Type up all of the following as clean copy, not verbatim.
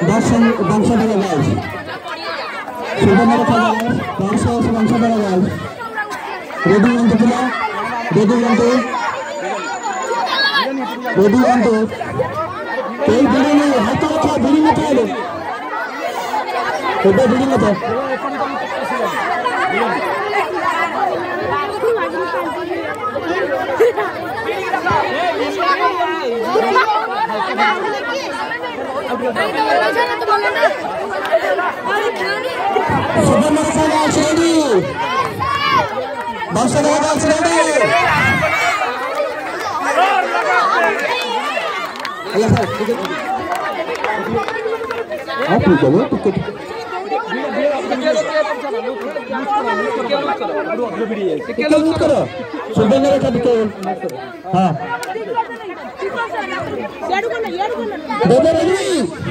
Bangsa Girls. Sudah Bangsa Girls. Ready untuk kita? Ready untuk? Kau beri ni, hati apa beri ni tu? Kau beri ni tu? Sudah masalah sini. Bangsa Girls ready. Ayo sir, आप ठीक है ticket ticket करो सुबह मेरे का ticket हाँ बोलो ready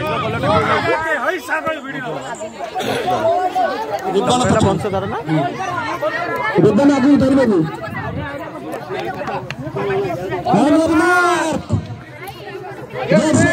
ribbon आगे उधर में हाँ